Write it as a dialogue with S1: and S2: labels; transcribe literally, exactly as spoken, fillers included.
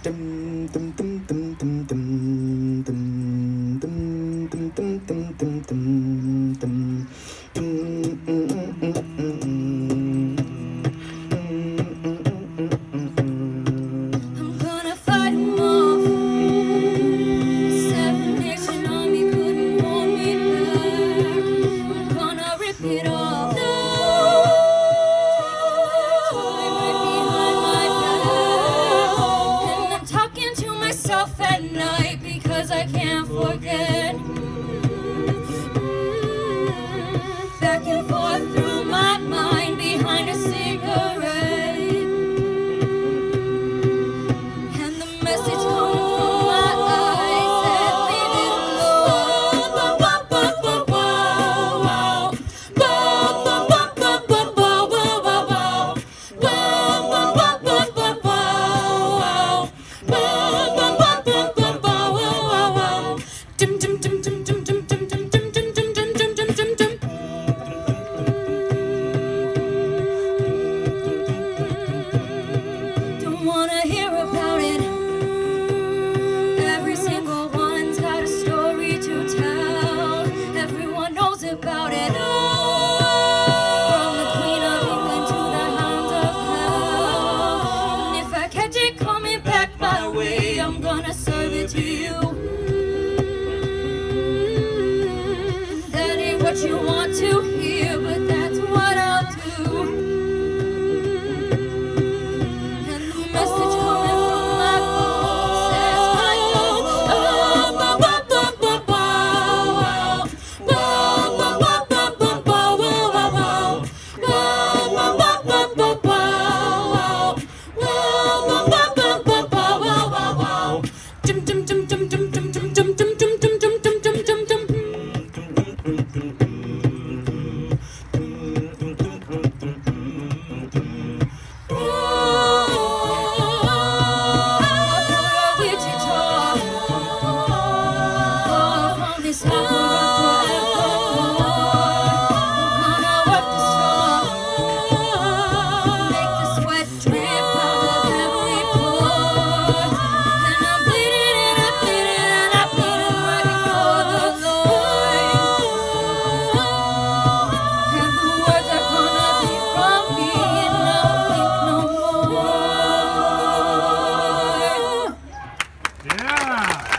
S1: I can't forget. Back and forth through my mind behind a cigarette, and the message coming from my eyes says, leave it alone. Don't wanna hear about it. Every single one's got a story to tell. Everyone knows about it. From the Queen of England to the Hounds of Hell. And if I catch it coming back my way, I'm gonna serve it to you. That ain't what you want to hear, but that's what I'll do. And the message coming from my phone says, my love, oh, ba, ba, ba, ba, ba, ba, ba, ba, ba, ba, ba,
S2: Yeah.